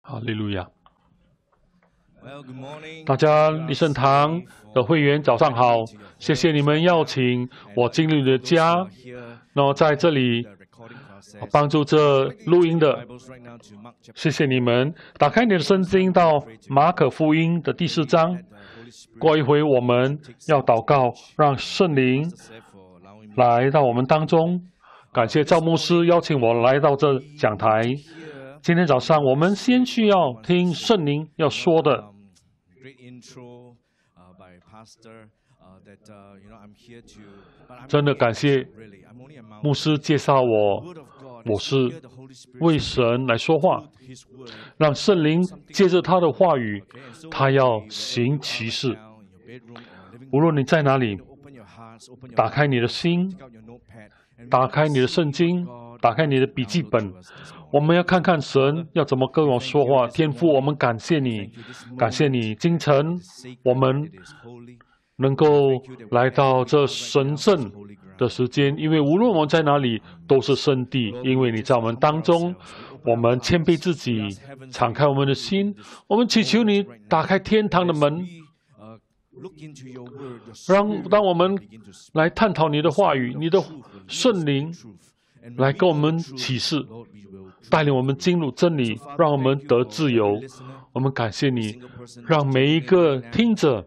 哈利路亚！大家立圣堂的会员早上好，谢谢你们邀请我进入你的家，然后在这里帮助这录音的，谢谢你们。打开你的圣经到马可福音的第4章，过一会我们要祷告，让圣灵来到我们当中。感谢赵牧师邀请我来到这讲台。今天早上我们先需要听圣灵要说的。真的感谢牧师介绍我是为神来说话，让圣灵借着他的话语，他要行奇事。无论你在哪里，打开你的心，打开你的圣经，打开你的笔记本，我们要看看神要怎么跟我说话。天父，我们感谢你，感谢你，今晨我们能够来到这神圣的时间，因为无论我们在哪里都是圣地，因为你在我们当中。我们谦卑自己，敞开我们的心，我们祈求你打开天堂的门，当我们来探讨你的话语，你的圣灵来跟我们启示，带领我们进入真理，让我们得自由。我们感谢你，让每一个听者，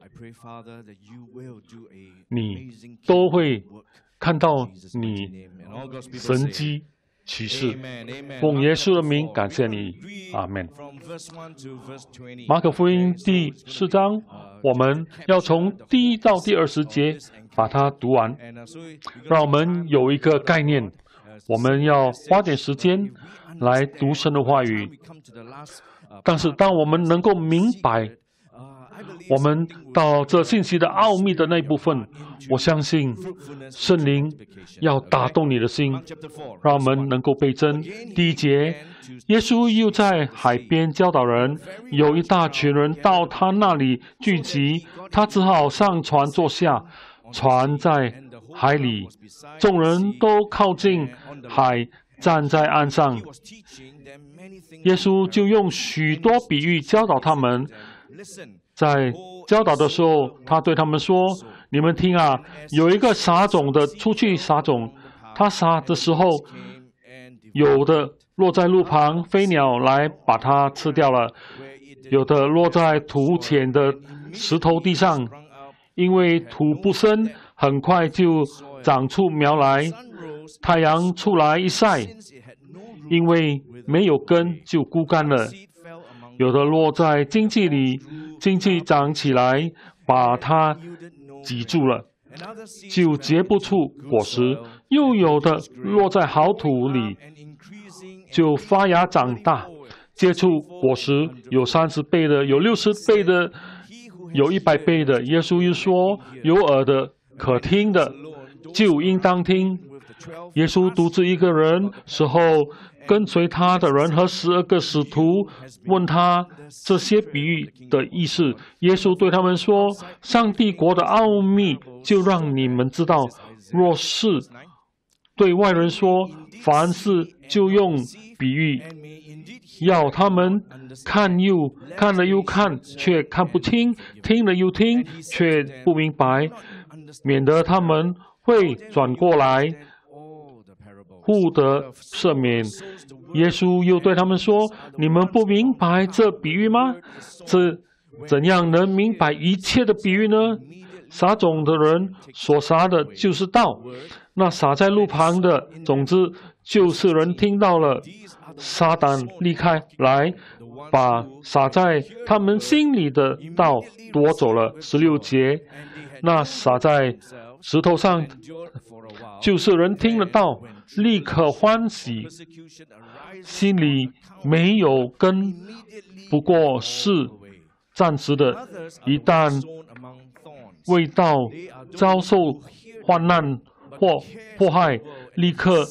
你都会看到你神迹启示。奉耶稣的名感谢你，阿们。马可福音第4章，我们要从第1到第20节把它读完，让我们有一个概念。我们要花点时间来读神的话语，但是当我们能够明白我们到这信息的奥秘的那一部分，我相信圣灵要打动你的心，让我们能够倍增。第1节，耶稣又在海边教导人，有一大群人到他那里聚集，他只好上船坐下，船在海里，众人都靠近海，站在岸上。耶稣就用许多比喻教导他们。在教导的时候，他对他们说：“你们听啊，有一个撒种的出去撒种，他撒的时候，有的落在路旁，飞鸟来把它吃掉了；有的落在土浅的石头地上，因为土不深，很快就长出苗来。太阳出来一晒，因为没有根就枯干了；有的落在荆棘里，荆棘长起来，把它挤住了，就结不出果实；又有的落在好土里，就发芽长大，结出果实，有30倍的，有60倍的，有100倍的。耶稣又说：有耳的可听的，就应当听。耶稣独自一个人时候，跟随他的人和12个使徒问他这些比喻的意思。耶稣对他们说：上帝国的奥秘就让你们知道，若是对外人说，凡事就用比喻，要他们看了又看，却看不清；听了又听，却不明白，免得他们会转过来互得赦免。耶稣又对他们说：你们不明白这比喻吗？怎样能明白一切的比喻呢？撒种的人所撒的就是道，那撒在路旁的种子，就是人听到了，撒旦离开来，把撒在他们心里的道夺走了。16节，那撒在石头上，就是人听了道，立刻欢喜，心里没有根，不过是暂时的。一旦为道遭受患难或迫害，立刻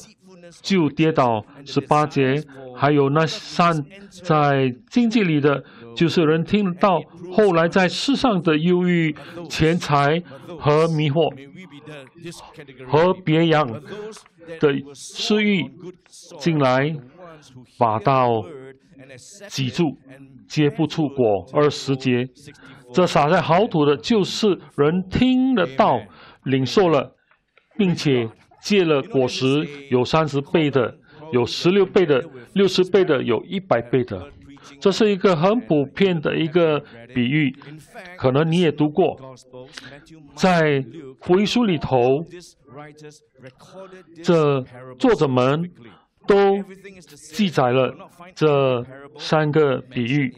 就跌倒。18节，还有那散在荆棘里的，就是人听得到，后来在世上的忧郁、钱财和迷惑，和别样的私欲进来，把道挤住，结不出果。20节，这撒在好土的，就是人听得到，领受了，并且结了果实，有30倍的，有16倍的，60倍的，有100倍的。这是一个很普遍的一个比喻，可能你也读过，在福音书里头，这作者们都记载了这3个比喻。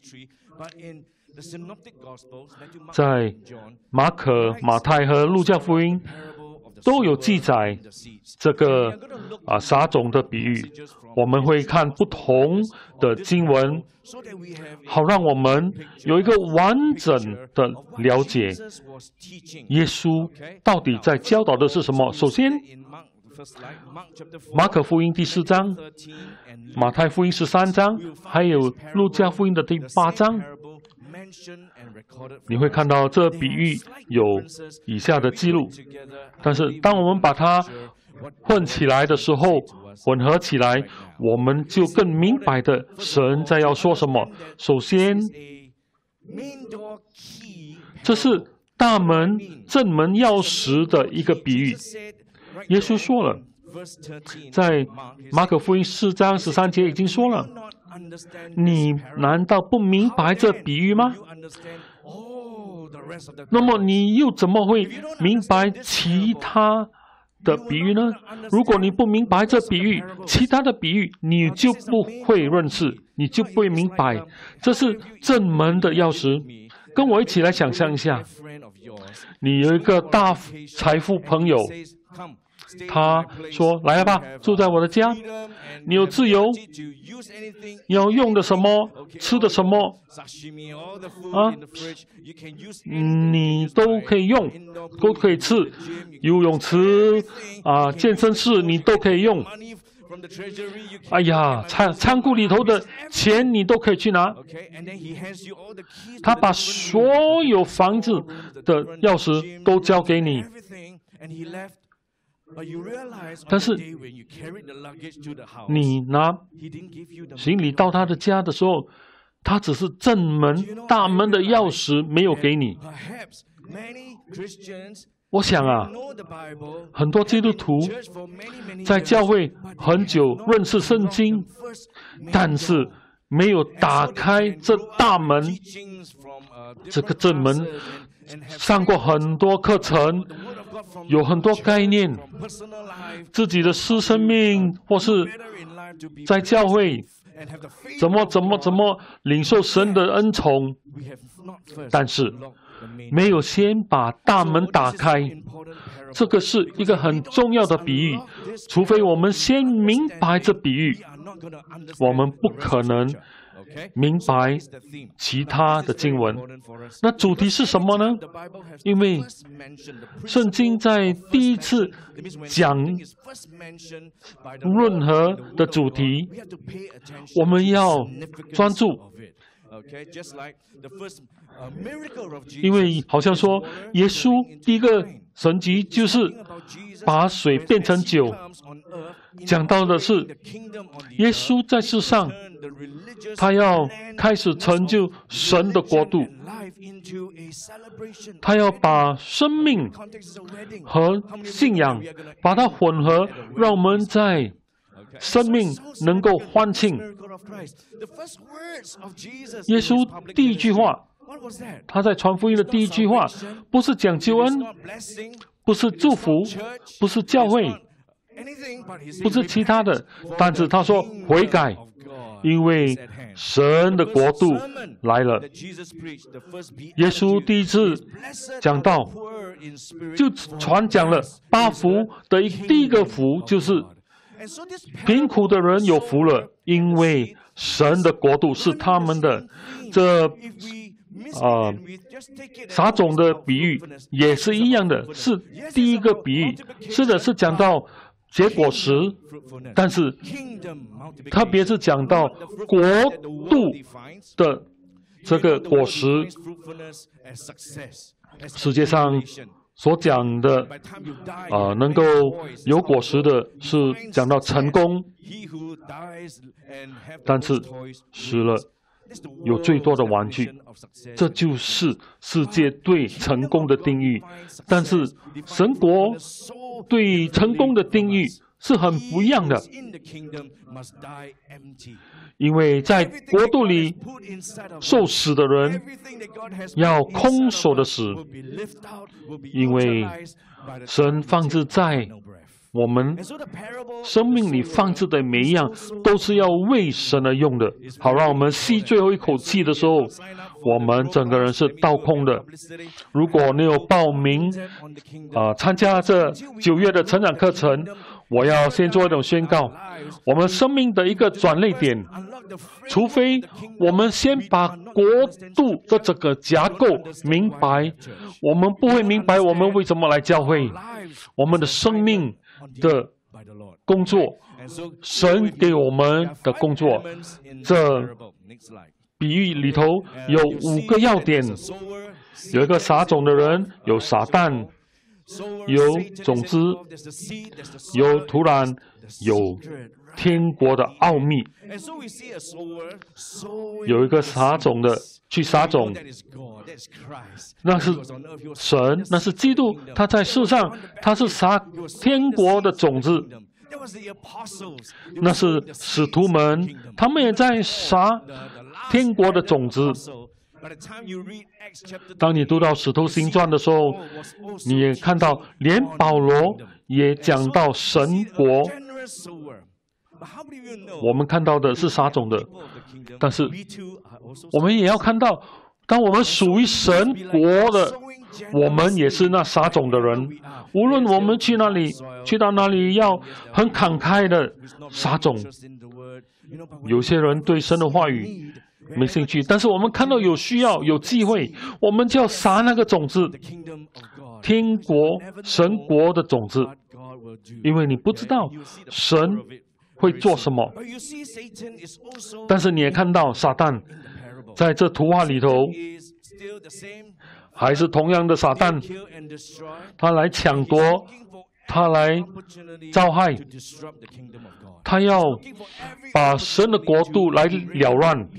在马可、马太和路加福音都有记载这个撒种的比喻。我们会看不同的经文，好让我们有一个完整的了解耶稣到底在教导的是什么。首先，马可福音第4章，马太福音13章，还有路加福音的第8章，你会看到这比喻有以下的记录。但是当我们把它混起来的时候，混合起来，我们就更明白的神在要说什么。首先，这是大门正门钥匙的一个比喻。耶稣说了，在马可福音4章13节已经说了，你难道不明白这比喻吗？那么你又怎么会明白其他的比喻呢？如果你不明白这比喻，其他的比喻你就不会认识，你就不会明白。这是正门的钥匙。跟我一起来想象一下，你有一个大财富朋友，他说：“来吧，住在我的家，你有自由，你要用的什么，吃的什么，你都可以用，都可以吃。游泳池健身室你都可以用。哎呀，仓库里头的钱你都可以去拿。”他把所有房子的钥匙都交给你。但是，你拿行李到他的家的时候，他只是正门大门的钥匙没有给你。我想很多基督徒在教会很久认识圣经，但是没有打开这大门，这个正门，上过很多课程，有很多概念，自己的私生命或是在教会怎么领受神的恩宠，但是没有先把大门打开。这个是一个很重要的比喻，除非我们先明白这比喻，我们不可能明白其他的经文。那主题是什么呢？因为圣经在第一次讲任何的主题，我们要专注，因为好像说耶稣第一个神迹就是把水变成酒，讲到的是耶稣在世上，他要开始成就神的国度，他要把生命和信仰把它混合，让我们在生命能够欢庆。耶稣第一句话，他在传福音的第一句话，不是讲救恩，不是祝福，不是教会，不是其他的，但是他说悔改，因为神的国度来了。耶稣第一次讲道，就传讲了8福的第一个福，就是贫苦的人有福了，因为神的国度是他们的。这撒种的比喻也是一样的，是第一个比喻，是讲到结果实，但是特别是讲到国度的这个果实，世界上所讲的能够有果实的是讲到成功，但是死了有最多的玩具，这就是世界对成功的定义。但是神国对成功的定义是很不一样的，因为在国度里受死的人要空手的死，因为神放置在我们生命里放置的每一样都是要为神而用的，好让我们吸最后一口气的时候，我们整个人是倒空的。如果你有报名参加这9月的成长课程，我要先做一种宣告：我们生命的一个转捩点，除非我们先把国度的这个架构明白，我们不会明白我们为什么来教会，我们的生命的工作，神给我们的工作，这比喻里头有5个要点：有一个撒种的人，有撒旦，有种子，有土壤，有天国的奥秘。有一个撒种的去撒种，那是神，那是基督，他在世上，他是撒天国的种子。那是使徒们，他们也在撒天国的种子。当你读到《使徒行传》的时候，你也看到，连保罗也讲到神国。我们看到的是撒种的，但是我们也要看到，当我们属于神国的，我们也是那撒种的人。无论我们去哪里，去到哪里，要很慷慨的撒种。有些人对神的话语没兴趣，但是我们看到有需要、有机会，我们就要撒那个种子，天国、神国的种子，因为你不知道神会做什么。但是你也看到撒旦在这图画里头，还是同样的撒旦，他来抢夺，他来遭害，他要把神的国度来了乱，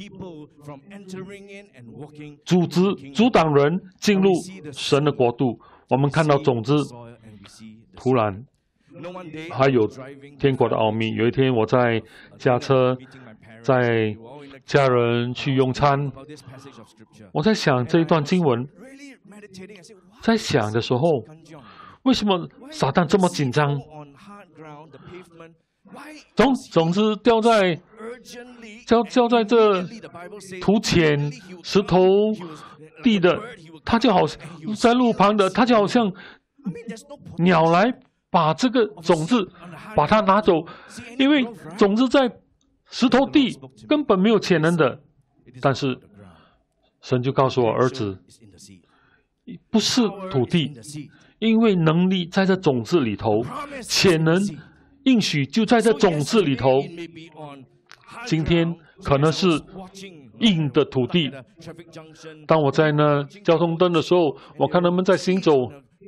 阻挡人进入神的国度。我们看到种子、土壤，还有天国的奥秘。有一天我在驾车，在家人去用餐，我在想这一段经文，在想的时候，为什么撒旦这么紧张？种子掉在这土浅石头地的，它就好像在路旁的，它就好像鸟来把这个种子把它拿走，因为种子在石头地根本没有潜能的。但是神就告诉我，儿子，不是土地，因为能力在这种子里头，潜能应许就在这种子里头。今天可能是硬的土地，当我在那交通灯的时候，我看他们在行走，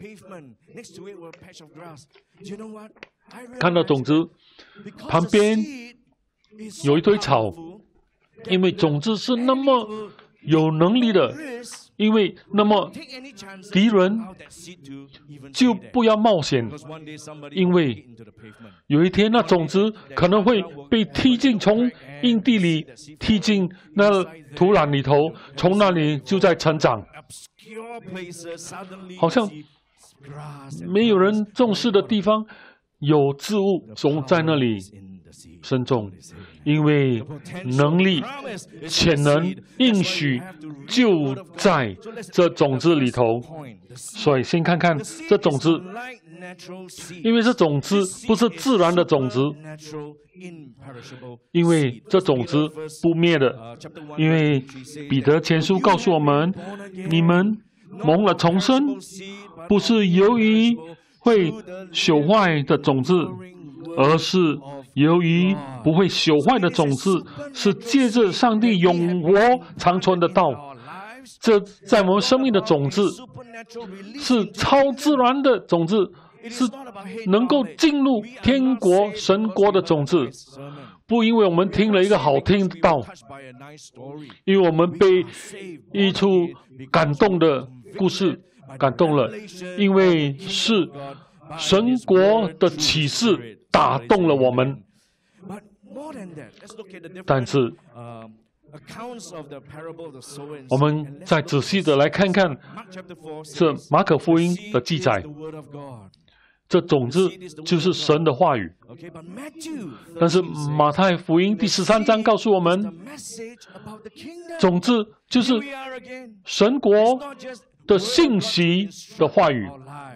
看到种子旁边有一堆草，因为种子是那么有能力的，因为那么敌人就不要冒险，因为有一天那种子可能会被踢进，从硬地里踢进那土壤里头，从那里就在成长，好像没有人重视的地方，有植物种在那里生种，因为能力、潜能、应许就在这种子里头。所以先看看这种子，因为这种子不是自然的种子，因为这种子不灭的。因为彼得前书告诉我们，你们蒙了重生，不是由于会朽坏的种子， 而是由于不会朽坏的种子，是借着上帝永活长存的道。这在我们生命的种子，是超自然的种子，是能够进入天国神国的种子。不因为我们听了一个好听的道，因为我们被一出感动的故事感动了，因为是神国的启示打动了我们。但是我们再仔细的来看看这马可福音的记载，这种子就是神的话语。但是马太福音第13章告诉我们，种子就是神国的信息的话语，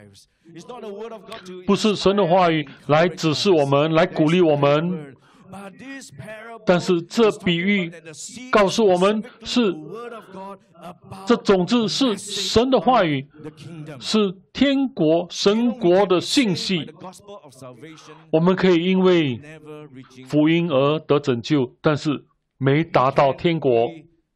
不是神的话语来指示我们，来鼓励我们。但是这比喻告诉我们，是这种子是神的话语，是天国神国的信息。我们可以因为福音而得拯救，但是没达到天国。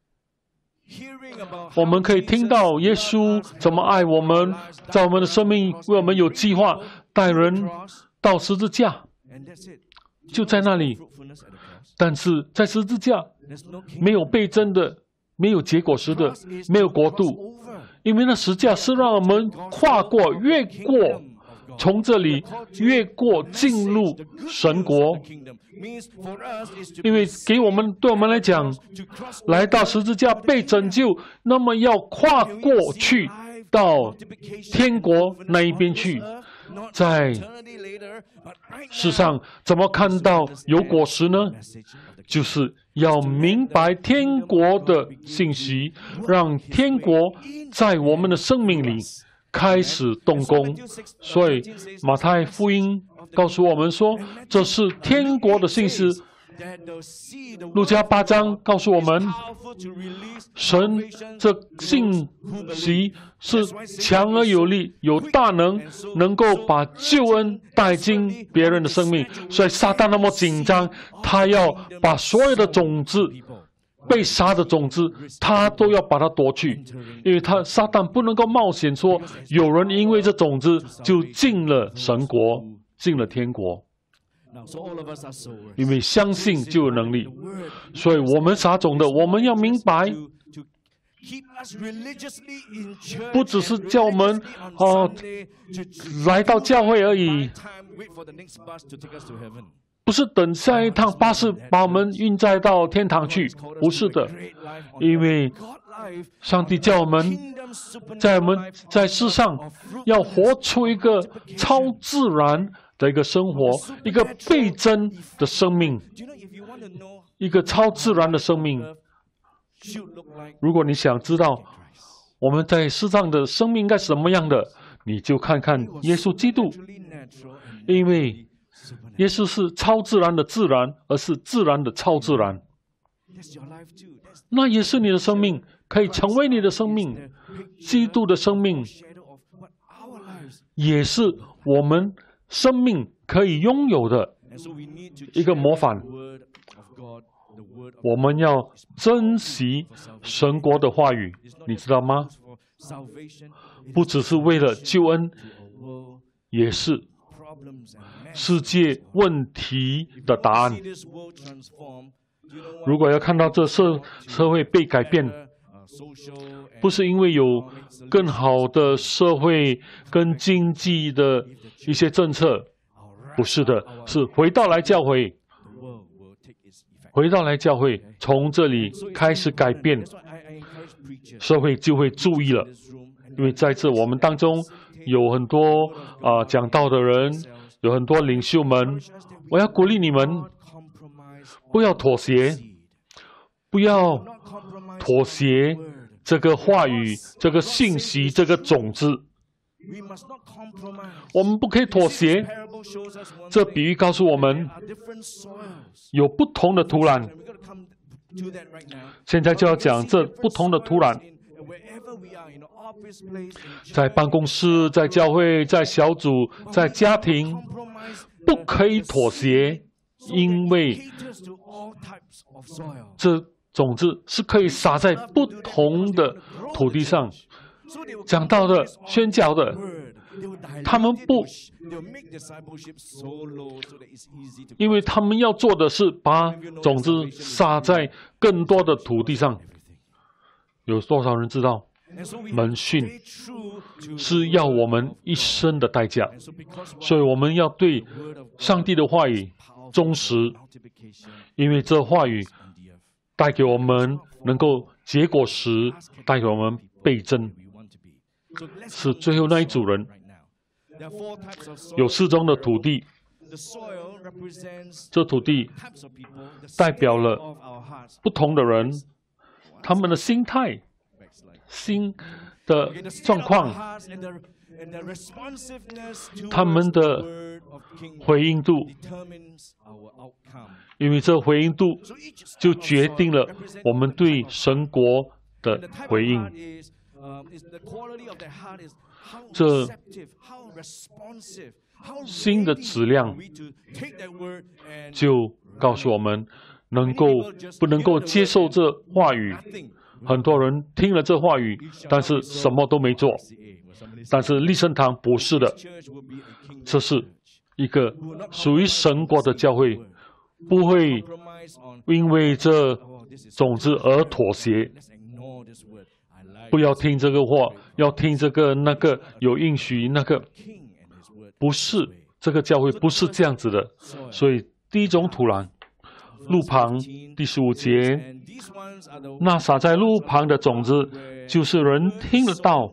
我们可以听到耶稣怎么爱我们，在我们的生命为我们有计划，带人到十字架，就在那里。但是在十字架没有倍增的，没有结果实的，没有国度，因为那十字架是让我们跨过、越过，从这里越过进入神国。因为对我们来讲，来到十字架被拯救，那么要跨过去到天国那一边去。在世上怎么看到有果实呢？就是要明白天国的信息，让天国在我们的生命里开始动工。所以马太福音告诉我们说，这是天国的信息。路加8章告诉我们，神这信息是强而有力，有大能，能够把救恩带进别人的生命。所以撒旦那么紧张，他要把所有的种子，被杀的种子，他都要把它夺去，因为撒旦不能够冒险说有人因为这种子就进了神国，进了天国。因为相信就有能力，所以我们撒种的，我们要明白，不只是叫我们来到教会而已，不是等下一趟巴士把我们运载到天堂去，不是的，因为上帝叫我们在世上要活出一个超自然的一个生活，一个倍增的生命，一个超自然的生命。如果你想知道我们在世上的生命应该是什么样的，你就看看耶稣基督，因为耶稣是超自然的自然，而是自然的超自然。那也是你的生命，可以成为你的生命。基督的生命也是我们生命可以拥有的一个模范。我们要珍惜神国的话语，你知道吗？不只是为了救恩，也是世界问题的答案。如果要看到这社会被改变，不是因为有更好的社会跟经济的一些政策，不是的，是回到来教会，从这里开始改变，社会就会注意了。因为在这我们当中有很多讲道的人，有很多领袖们，我要鼓励你们，不要妥协，不要妥协这个话语、这个信息、这个种子，我们不可以妥协。这比喻告诉我们，有不同的土壤。现在就要讲这不同的土壤，在办公室、在教会、在小组、在家庭， 不可以妥协，因为这种子是可以撒在不同的土地上。讲道的、宣教的，他们不，因为他们要做的是把种子撒在更多的土地上。有多少人知道？门训是要我们一生的代价，所以我们要对上帝的话语忠实，因为这话语带给我们能够结果实，带给我们倍增。是最后那一组人，有4种的土地，这土地代表了不同的人，他们的心态、心的状况，他们的回应度，因为这回应度就决定了我们对神国的回应。这新的质量就告诉我们，不能够接受这话语。很多人听了这话语，但是什么都没做。但是立圣堂不是的，这是一个属于神国的教会，不会因为这种子而妥协。不要听这个话，要听这个那个，有应许那个，不是这个教会不是这样子的。所以第一种土壤，路旁第15节，那撒在路旁的种子，就是人听得到，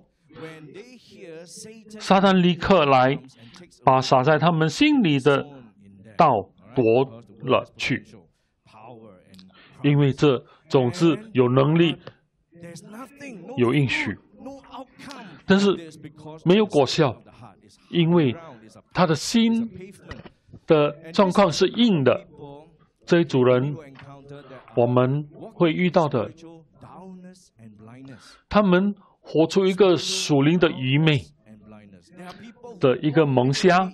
撒旦立刻来，把撒在他们心里的道夺了去，因为这种子有能力。有应许，但是没有果效，因为他的心的状况是硬的。这一组人，我们会遇到的，他们活出一个属灵的愚昧的一个蒙瞎，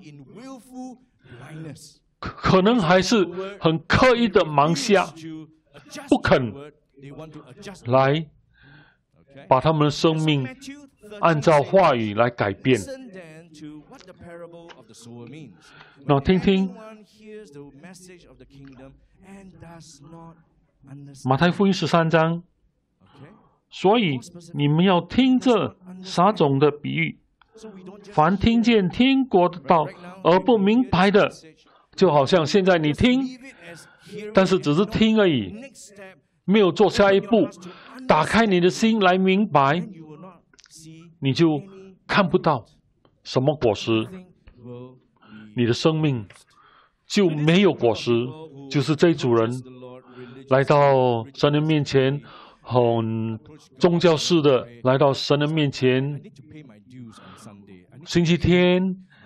可能还是很刻意的盲瞎，不肯来把他们的生命按照话语来改变。那听听马太福音13章，所以你们要听这撒种的比喻。凡听见天国的道而不明白的，就好像现在你听，但是只是听而已，没有做下一步，打开你的心来明白，你就看不到什么果实，你的生命就没有果实。就是这一组人来到神的面前，很宗教式的来到神的面前，星期天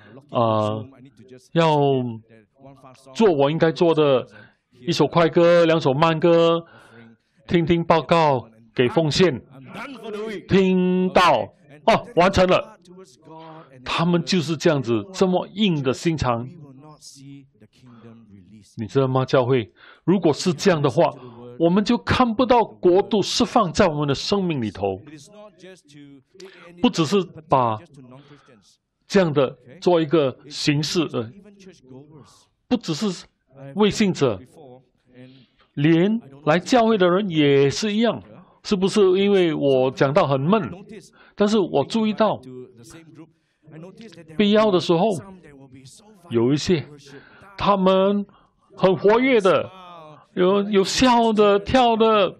要做我应该做的，1首快歌，2首慢歌，听听报告，给奉献，听到完成了。他们就是这样子，这么硬的心肠。你知道吗？教会如果是这样的话，我们就看不到国度释放在我们的生命里头。不只是把这样的做一个形式，不只是未信者，连来教会的人也是一样。是不是因为我讲到很闷？但是我注意到必要的时候，有一些他们很活跃的，有笑的、跳的，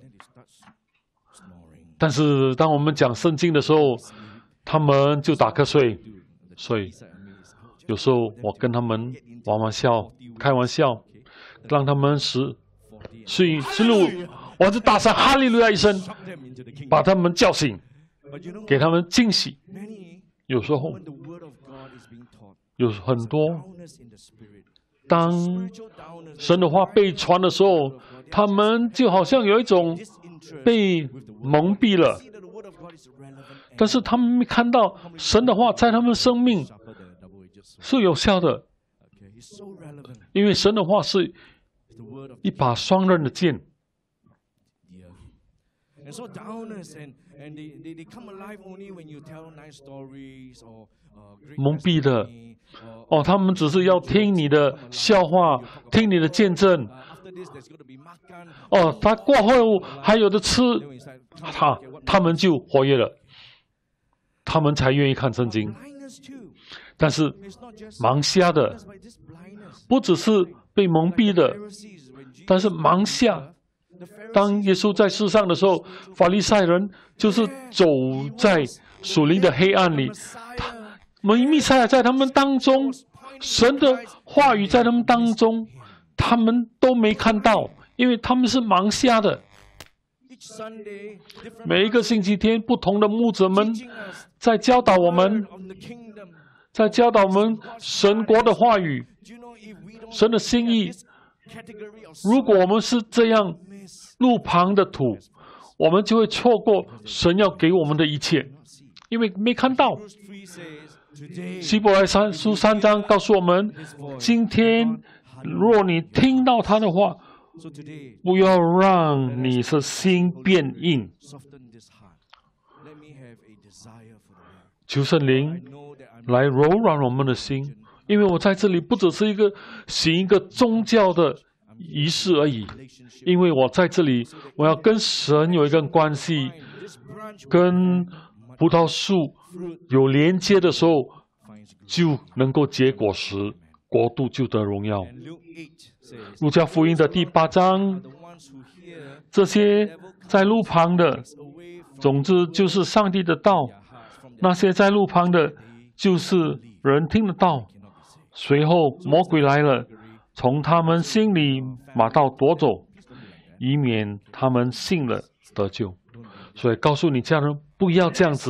但是当我们讲圣经的时候，他们就打瞌睡。所以有时候我跟他们玩玩笑、开玩笑，让他们睡路，我就大声哈利路亚一声，把他们叫醒，给他们惊喜。有时候有很多，当神的话被传的时候，他们就好像有一种被蒙蔽了，但是他们没看到神的话在他们生命是有效的。 因为神的话是一把双刃的剑。蒙蔽的，他们只是要听你的笑话，听你的见证。他过后还有的吃，他们就活跃了，他们才愿意看圣经。但是盲瞎的，不只是被蒙蔽的，但是盲瞎。当耶稣在世上的时候，法利赛人就是走在属灵的黑暗里。弥赛亚在他们当中，神的话语在他们当中，他们都没看到，因为他们是盲瞎的。每一个星期天，不同的牧者们在教导我们，神国的话语，神的心意。如果我们是这样路旁的土，我们就会错过神要给我们的一切，因为没看到。希伯来书3章告诉我们，今天若你听到他的话，不要让你的心变硬。求圣灵来柔软我们的心，因为我在这里不只是行一个宗教的仪式而已，因为我在这里，我要跟神有一个关系，跟葡萄树有连接的时候，就能够结果实，国度就得荣耀。路加福音的第8章，这些在路旁的，总之就是上帝的道；那些在路旁的，就是人听得到。随后魔鬼来了，从他们心里把道夺走，以免他们信了得救。所以告诉你家人，不要这样子。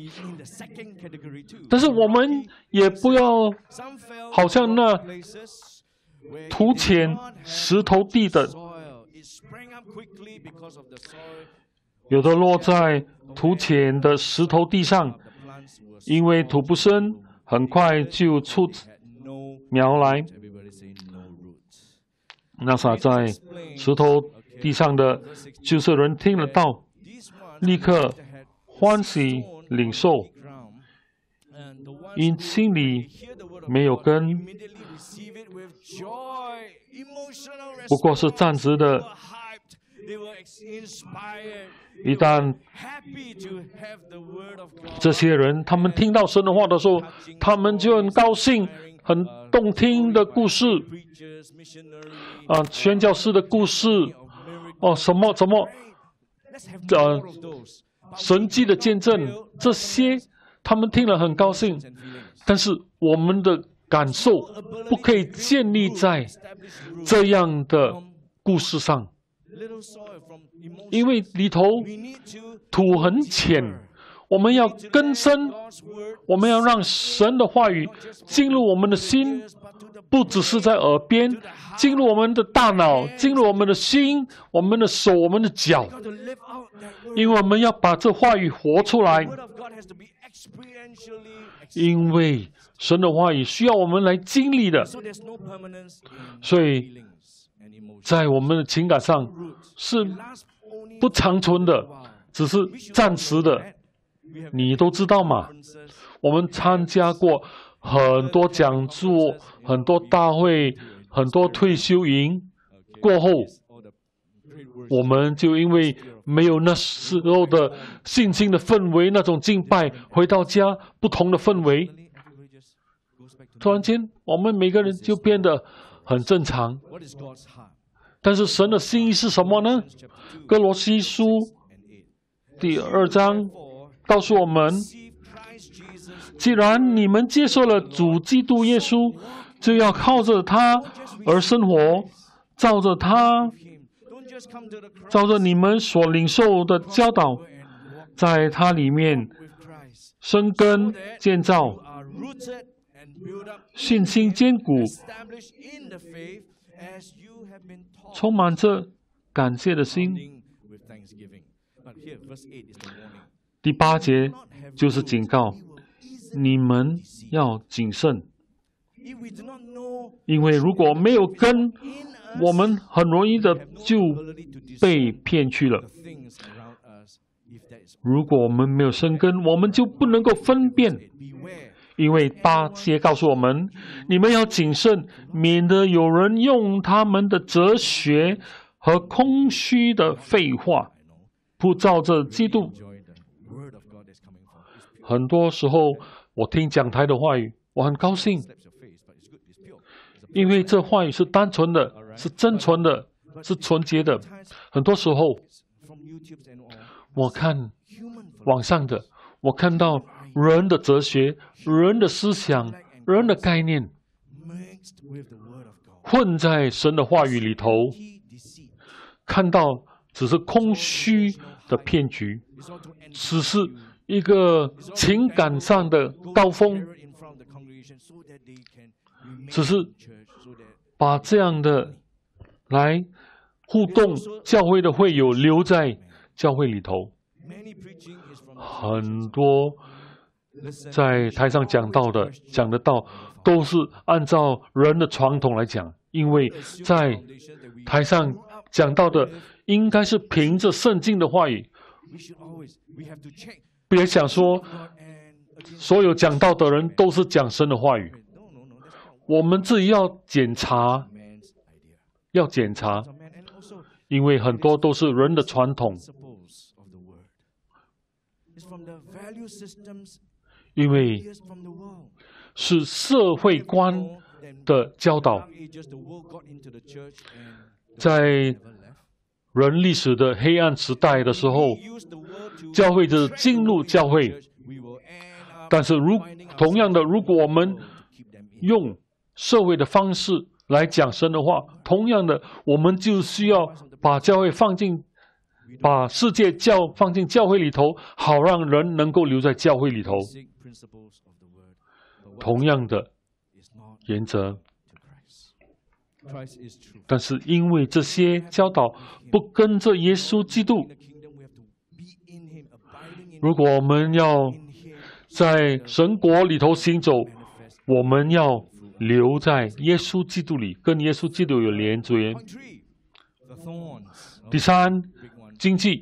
但是我们也不要好像那土浅石头地的，有的落在土浅的石头地上，因为土不深，很快就出苗来。那撒在石头地上的，就是人听得到，立刻欢喜领受，因心里没有根，不过是暂时的。一旦这些人他们听到神的话的时候，他们就很高兴，很动听的故事，宣教士的故事，什么神迹的见证，这些他们听了很高兴。但是我们的感受不可以建立在这样的故事上，因为里头土很浅，我们要更深，我们要让神的话语进入我们的心，不只是在耳边，进入我们的大脑，进入我们的心，我们的手，我们的脚，因为我们要把这话语活出来，因为神的话语需要我们来经历的，所以在我们的情感上是不长存的，只是暂时的。你都知道嘛？我们参加过很多讲座、很多大会、很多退休营，过后，我们就因为没有那时候的信心的氛围，那种敬拜，回到家不同的氛围，突然间我们每个人就变得很正常。但是神的心意是什么呢？哥罗西书第2章告诉我们，既然你们接受了主基督耶稣，就要靠着他而生活，照着你们所领受的教导，在他里面生根建造，信心坚固，充满着感谢的心。第8节就是警告，你们要谨慎， 因为如果没有根，我们很容易的就被骗去了。如果我们没有生根，我们就不能够分辨。因为8节告诉我们，你们要谨慎，免得有人用他们的哲学和空虚的废话，不照着基督。很多时候，我听讲台的话语，我很高兴，因为这话语是单纯的，是真纯的，是纯洁的。很多时候，我看网上的，我看到人的哲学、人的思想、人的概念混在神的话语里头，看到只是空虚的骗局，只是一个情感上的高峰，只是把这样的来互动教会的会友留在教会里头。很多在台上讲的道，都是按照人的传统来讲，因为在台上讲到的应该是凭着圣经的话语。别想说所有讲道的人都是讲神的话语，我们自己要检查，因为很多都是人的传统，因为是社会观的教导，在人历史的黑暗时代的时候，教会者进入教会，但是同样的，如果我们用社会的方式来讲神的话，同样的，我们就需要把世界放进教会里头，好让人能够留在教会里头。同样的原则，但是因为这些教导不跟着耶稣基督，如果我们要在神国里头行走，我们要留在耶稣基督里，跟耶稣基督有连结。第3，经济。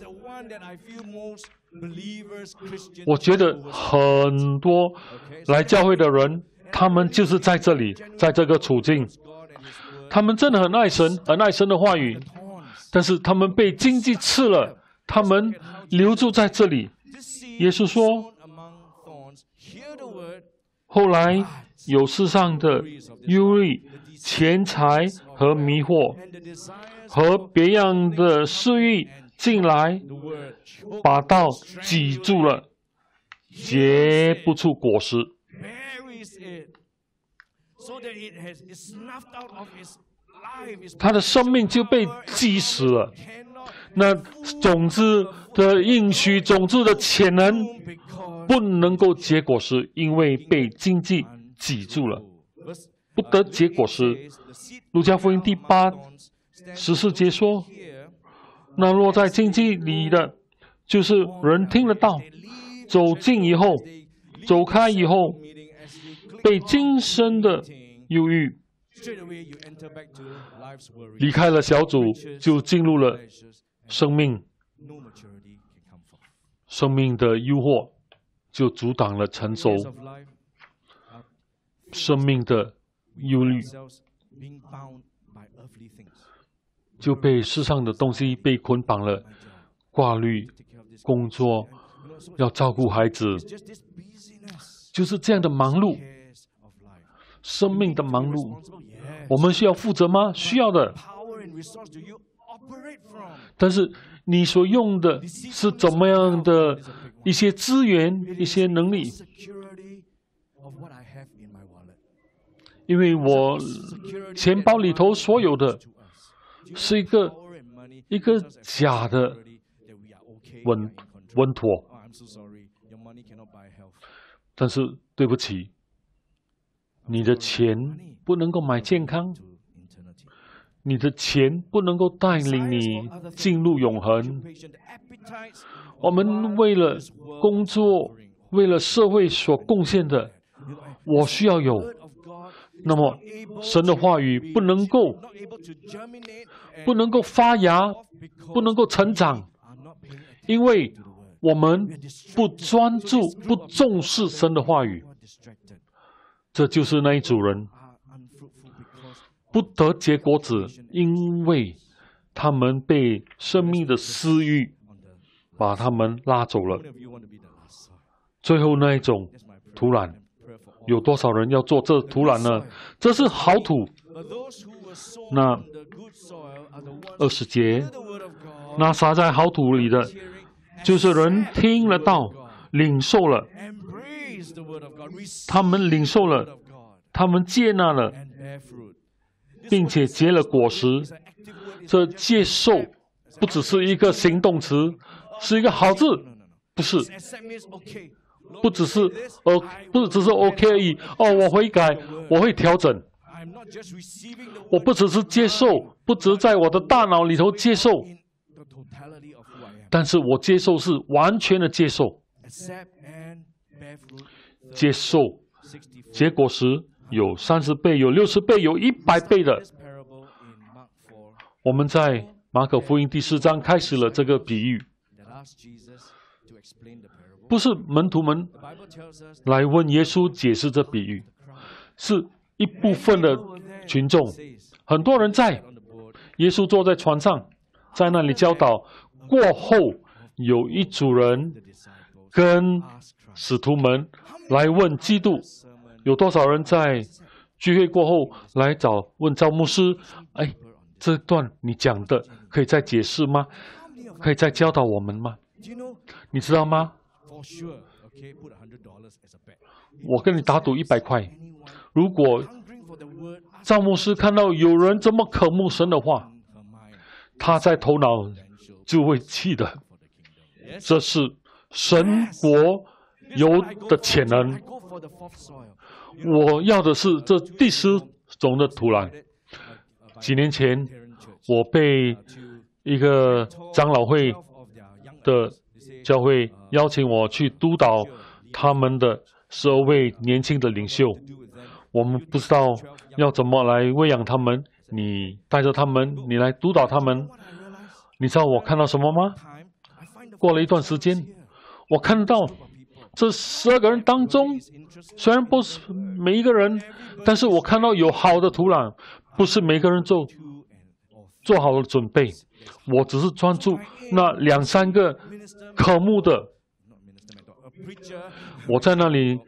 我觉得很多来教会的人，他们就是在这里，在这个处境，他们真的很爱神，很爱神的话语，但是他们被经济刺了，他们留住在这里。耶稣说，后来有世上的忧虑、钱财和迷惑，和别样的私欲进来，把道挤住了，结不出果实。他的生命就被挤死了。那种子的应许，种子的潜能不能够结果实，因为被经济挤住了，不得结果实。路加福音第8:14节说，那落在经济里的，就是人听得到，走近以后，走开以后，被今生的忧郁离开了小组，就进入了生命的诱惑，就阻挡了成熟。生命的忧虑就被世上的东西被捆绑了，挂虑、工作，要照顾孩子，就是这样的忙碌，生命的忙碌。我们需要负责吗？需要的。但是你所用的是怎么样的一些资源、一些能力？因为我钱包里头所有的是一个假的稳妥，但是对不起，你的钱不能够买健康，你的钱不能够带领你进入永恒。我们为了工作，为了社会所贡献的，我需要有， 那么神的话语不能够发芽，不能够成长，因为我们不专注、不重视神的话语。这就是那一组人不得结果子，因为他们被生命的私欲把他们拉走了。最后那一种土壤，有多少人要做这土壤呢？这是好土。那20节，那撒在好土里的，就是人听了道，领受了，他们领受了，他们接纳了，并且结了果实。这接受不只是一个形动词，是一个好字，不是，不只是OK 而已。我悔改，我会调整。我不只是接受，不只是在我的大脑里头接受，但是我接受是完全的接受。接受结果时有30倍，有60倍，有100倍的。我们在马可福音第4章开始了这个比喻，不是门徒们来问耶稣解释这比喻，是一部分的群众，很多人在。耶稣坐在船上，在那里教导。过后，有一组人跟使徒们来问基督。有多少人在聚会过后来问赵牧师？这段你讲的可以再解释吗？可以再教导我们吗？你知道吗？我跟你打赌100块，如果赵牧师看到有人这么渴慕神的话，他在头脑就会气的。这是神国有的潜能。我要的是这第4种的土壤。几年前，我被一个长老会的教会邀请我去督导他们的12位年轻的领袖。我们不知道要怎么来喂养他们，你带着他们，你来督导他们。你知道我看到什么吗？过了一段时间，我看到这12个人当中，虽然不是每一个人，但是我看到有好的土壤，不是每个人做好了准备。我只是专注那2、3个渴慕的，我在那里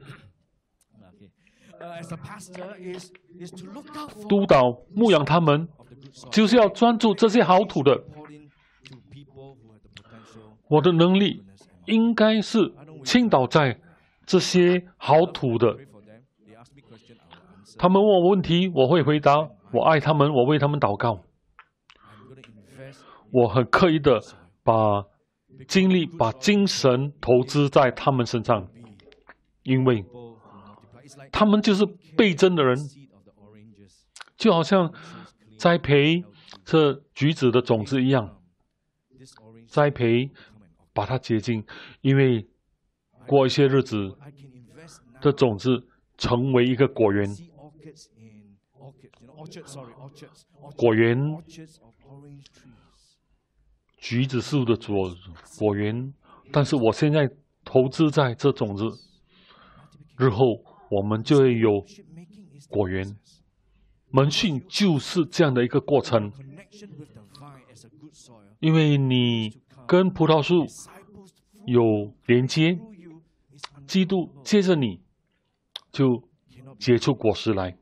督导牧养他们，就是要专注这些好土的。我的能力应该是倾倒在这些好土的。他们问我问题，我会回答。我爱他们，我为他们祷告。我很刻意的把精力、把精神投资在他们身上，因为他们就是倍增的人，就好像栽培这橘子的种子一样，栽培把它结晶，因为过一些日子，这种子成为一个果园。果园，橘子树的果园，但是我现在投资在这种子，日后我们就会有果园。门训就是这样的一个过程，因为你跟葡萄树有连接，基督接着你就结出果实来。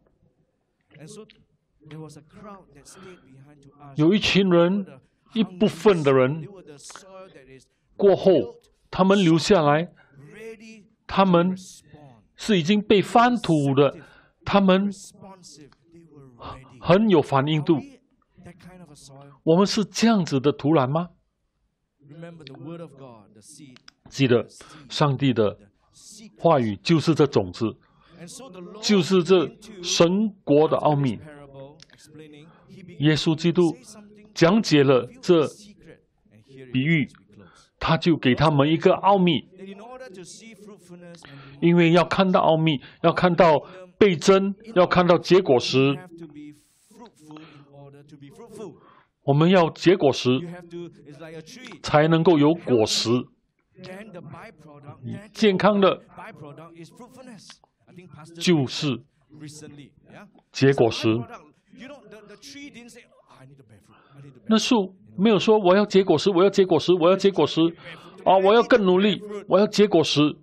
有一群人，一部分的人过后，他们留下来，他们是已经被翻土的，他们很有反应度。我们是这样子的土壤吗？记得上帝的话语就是这种子，就是这神国的奥秘。耶稣基督讲解了这比喻，他就给他们一个奥秘， 因为要看到奥秘，要看到倍增，要看到结果时，我们要结果时，才能够有果实。健康的就是结果实。那树没有说我要结果实，我要结果实，我要结果实，我要更努力，我要结果实。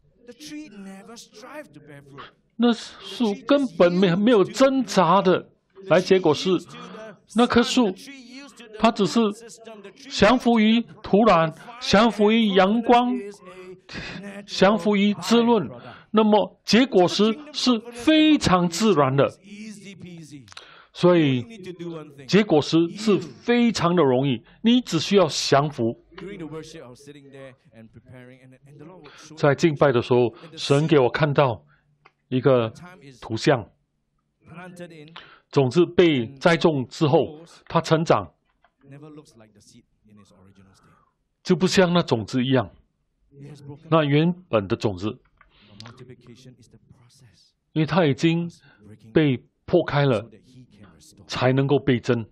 那树根本没有挣扎的来结果实。那棵树，它只是降服于土壤，降服于阳光，降服于滋润。那么结果实是非常自然的。所以结果实是非常的容易，你只需要降服。在敬拜的时候，神给我看到一个图像，种子被栽种之后，它成长，就不像那种子一样，那原本的种子，因为它已经被破开了，才能够倍增。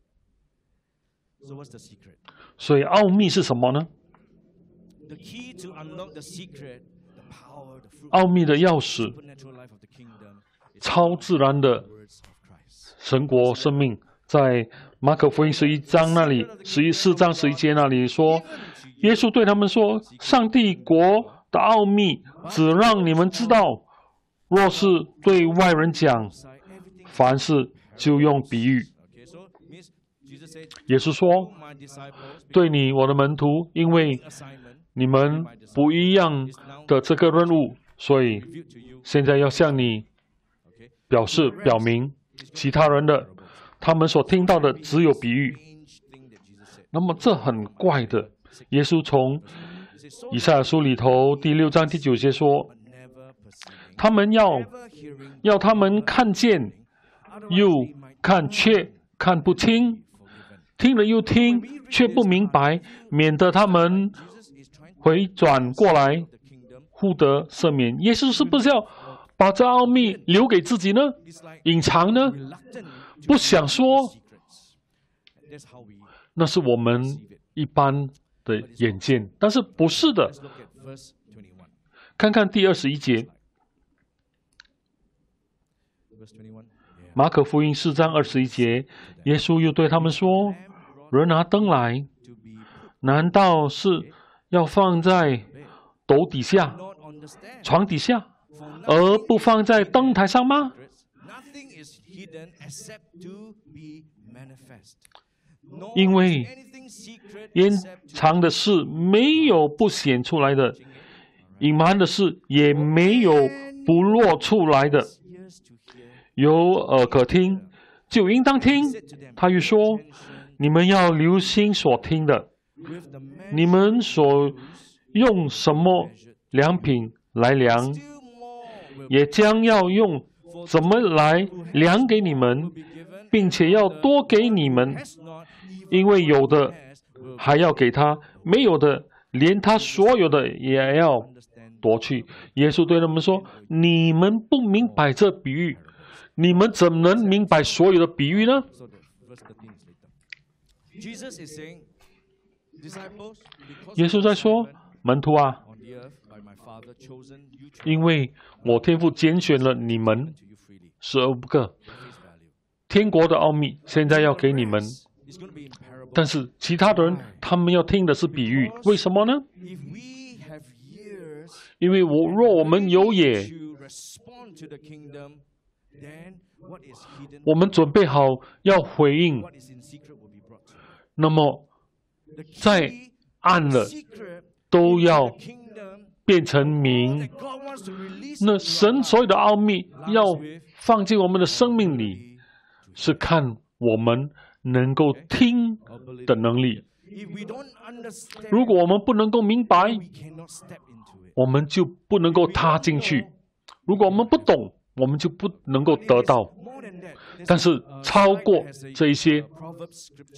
所以奥秘是什么呢？奥秘的钥匙，超自然的神国生命，在马可福音11章那里，4章11节那里说，耶稣对他们说：“上帝国的奥秘只让你们知道，若是对外人讲，凡事就用比喻。”耶稣说：“对你，我的门徒，因为你们不一样的这个任务，所以现在要向你表明，其他人的他们所听到的只有比喻。”那么这很怪的。耶稣从以赛亚书里头第6章第9节说：“他们要他们看见，又看却看不清，听了又听却不明白，免得他们回转过来，互得赦免。”耶稣是不是要把这奥秘留给自己呢？隐藏呢？不想说？那是我们一般的眼见，但是不是的。看看第21节，马可福音4章21节，耶稣又对他们说：“人拿灯来，难道是要放在斗底下、床底下，而不放在灯台上吗？因为隐藏的事没有不显出来的，隐瞒的事也没有不露出来的。有耳可听，就应当听。”他又说：“你们要留心所听的，你们所用什么量品来量，也将要用怎么来量给你们，并且要多给你们，因为有的还要给他，没有的连他所有的也要夺去。”耶稣对他们说：“你们不明白这比喻，你们怎能明白所有的比喻呢？”耶稣在说：“门徒啊，因为我天父拣选了你们12个，天国的奥秘现在要给你们，但是其他的人他们要听的是比喻，为什么呢？因为若我们有眼，我们准备好要回应，那么在暗了都要变成明。那神所有的奥秘要放进我们的生命里，是看我们能够听的能力。如果我们不能够明白，我们就不能够踏进去；如果我们不懂，我们就不能够得到。但是超过这一些，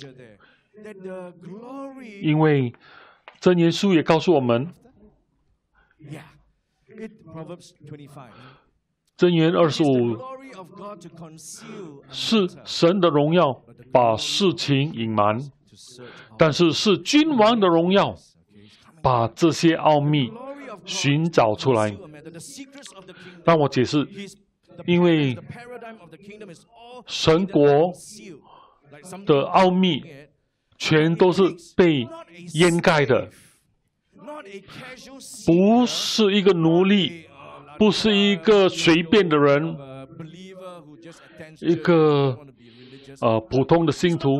因为箴言书也告诉我们， 箴言25是神的荣耀把事情隐瞒，但是是君王的荣耀把这些奥秘寻找出来。让我解释，因为神国的奥秘全都是被掩盖的，不是一个奴隶，不是一个随便的人，一个普通的信徒，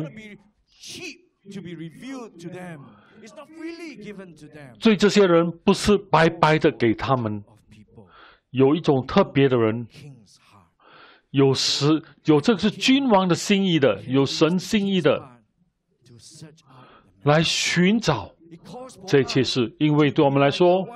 所以这些人不是白白的给他们，有一种特别的人，有这个是君王的心意的，有神心意的，来寻找这一切事，因为对我们来说，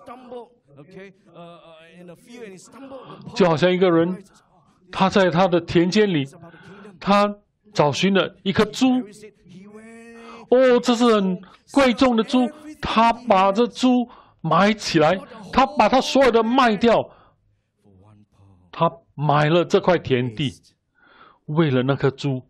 就好像一个人，他在他的田间里，他找寻了一颗珠，哦，这是很贵重的珠，他把这珠埋起来，他把他所有的卖掉，他买了这块田地，为了那颗珠，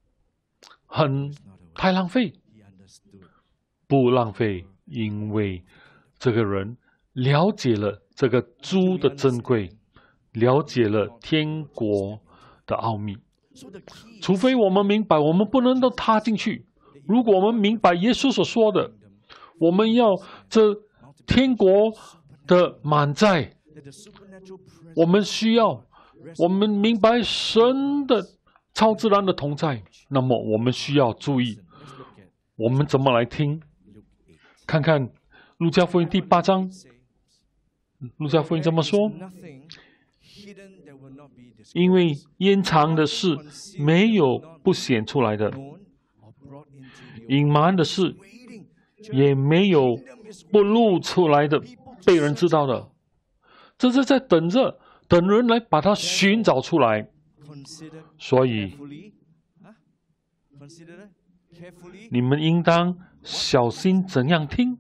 太浪费。不浪费，因为这个人了解了这个珠的珍贵，了解了天国的奥秘。除非我们明白，我们不能都踏进去。如果我们明白耶稣所说的，我们要这天国的满载，我们明白神的超自然的同在，那么我们需要注意，我们怎么来听？看看路加福音第8章，路加福音怎么说？因为隐藏的事没有不显出来的，隐瞒的事也没有不露出来的，被人知道的。这是在等人来把它寻找出来。所以你们应当小心怎样听，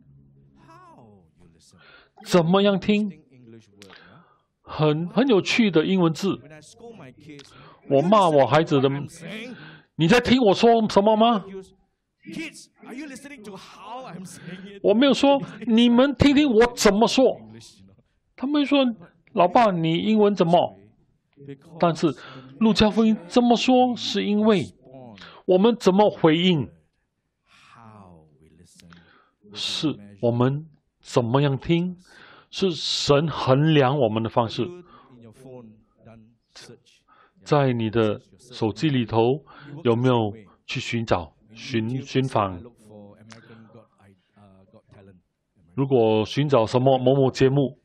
怎么样听，很有趣的英文字。我骂我孩子的，你在听我说什么吗？我没有说你们听听我怎么说。他们说老爸你英文怎么？但是路加福音这么说，是因为我们怎么回应，是我们怎么样听，是神衡量我们的方式。在你的手机里头有没有去寻找寻访？如果寻找什么某某节目，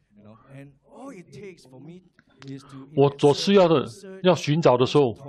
我所需要的要寻找的时候，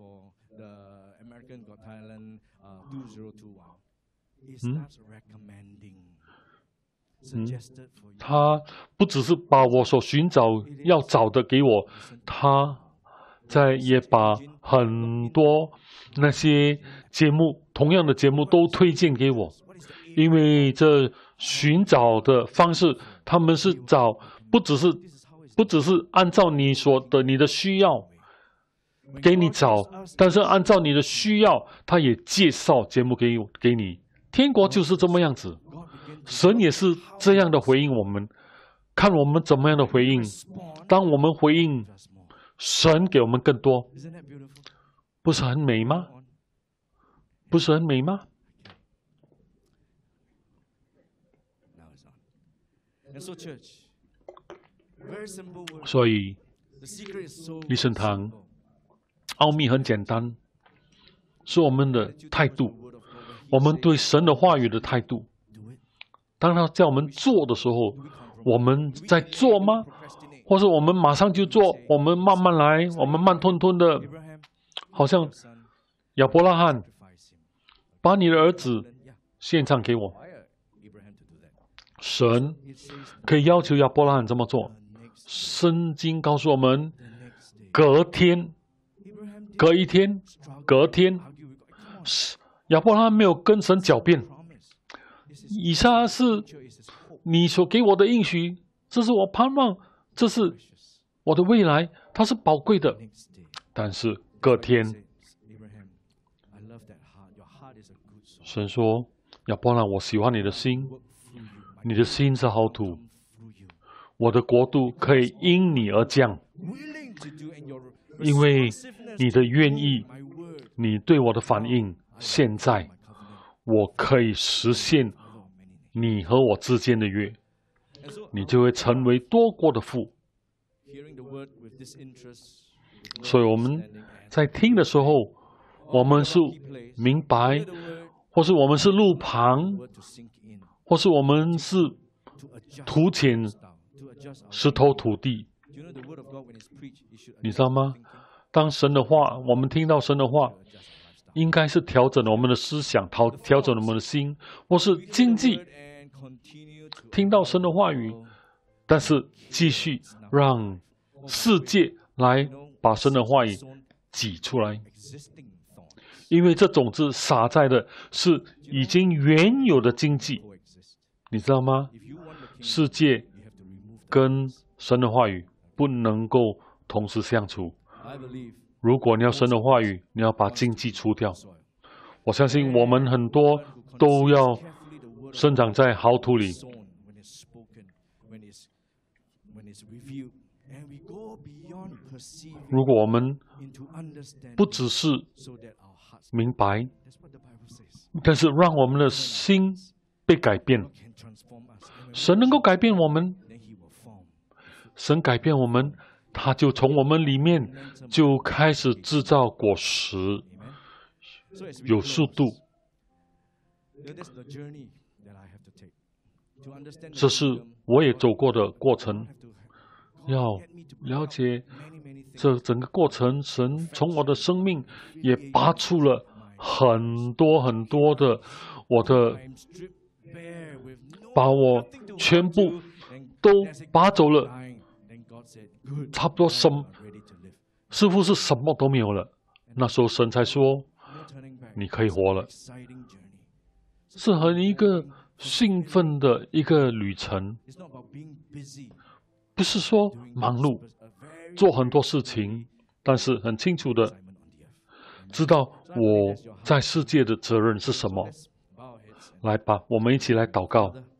他不只是把我所寻找要找的给我，他也把很多那些节目，同样的节目都推荐给我，因为这寻找的方式，他们是找不只是按照你的需要给你找，但是按照你的需要，他也介绍节目给你。天国就是这么样子，神也是这样的回应我们，看我们怎么样的回应。当我们回应，神给我们更多，不是很美吗？不是很美吗？所以一圣堂奥秘很简单，是我们的态度，我们对神的话语的态度。当他叫我们做的时候，我们在做吗？或者我们马上就做，我们慢慢来，我们慢吞吞的，好像亚伯拉罕把你的儿子献上给我，神可以要求亚伯拉罕这么做。圣经告诉我们，隔一天，亚伯拉罕没有跟神狡辩，以撒是你所给我的应许， 这是我盼望，这是我的未来，它是宝贵的。但是隔天，神说：“亚伯兰，我喜欢你的心，你的心是好土，我的国度可以因你而降，因为你的愿意，你对我的反应，现在我可以实现你和我之间的约，你就会成为多国的父。”所以我们在听的时候，我们是明白，或是我们是路旁，或是我们是土浅石头土地。你知道吗？当神的话，我们听到神的话，应该是调整我们的思想，调整我们的心，或是经济。听到神的话语，但是继续让世界来把神的话语挤出来，因为这种子撒在的是已经原有的经济，你知道吗？世界跟神的话语不能够同时相处。如果你要神的话语，你要把经济除掉。我相信我们很多都要生长在好土里。如果我们不只是明白，但是让我们的心被改变，神能够改变我们，神改变我们，他就从我们里面就开始制造果实，有速度。这是我也走过的过程。要了解这整个过程，神从我的生命也拔出了很多很多的把我全部都拔走了，差不多似乎是什么都没有了。那时候神才说：“你可以活了。”是很一个兴奋的一个旅程。不是说忙碌做很多事情，但是很清楚的知道我在世界的责任是什么。来吧，我们一起来祷告。